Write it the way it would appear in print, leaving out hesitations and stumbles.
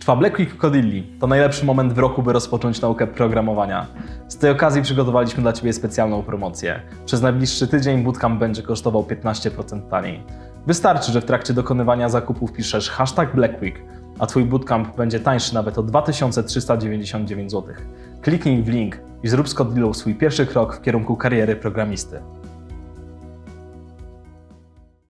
Trwa Black Week w Codilli. To najlepszy moment w roku, by rozpocząć naukę programowania. Z tej okazji przygotowaliśmy dla Ciebie specjalną promocję. Przez najbliższy tydzień bootcamp będzie kosztował 15% taniej. Wystarczy, że w trakcie dokonywania zakupów piszesz #BlackWeek, a Twój bootcamp będzie tańszy nawet o 2399 zł. Kliknij w link i zrób z Codillą swój pierwszy krok w kierunku kariery programisty.